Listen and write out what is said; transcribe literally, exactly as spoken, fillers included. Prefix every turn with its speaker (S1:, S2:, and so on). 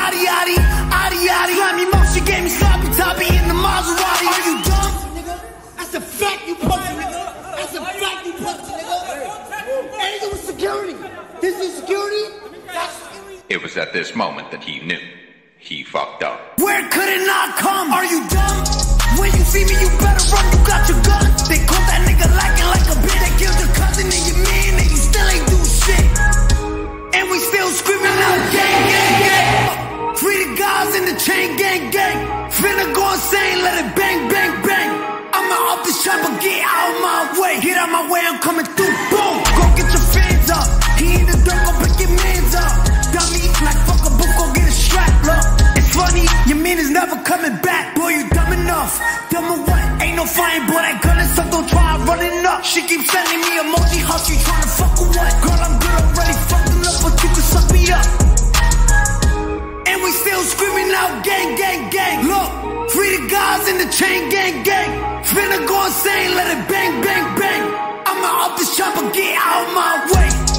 S1: yaddy yaddy, yaddy yaddy. Slimy mo, she gave me sloppy toppy in the Maserati. Are you dumb? That's a fact, you pussy nigga. That's a fact, you pussy nigga. Ain't it with security? This is security? That's security.
S2: It was at this moment that he knew he fucked up.
S1: Where could it not come? Are you dumb? When you see me, you better run, you got your gun. They caught that nigga lacking like a bitch. They killed your cousin and your man, and you still ain't do shit. And we still screaming out gang, gang, gang. Free the guys in the chain gang, gang. Finna go insane, let it bang, bang, bang. I'ma up this chopper, get out of my way. Get out my way, I'm coming through, boom. Go get your fans up. He in the dirt, go pick your mans up. Dummy, like fuck a book, go get a strap, look. It's funny, your man is never coming back. Boy, you dumb enough. Dumb or what? Ain't no fighting, boy, that gun is up, don't try running up. She keeps sending me emoji, how she tryna fuck or what? Girl, I'm good already, fucking up, but you can suck me up. And we still screaming out gang, gang, gang. Look, free the guys in the chain gang, gang. Finna go insane, let it bang, bang, bang. I'ma up this chopper, get out of my way.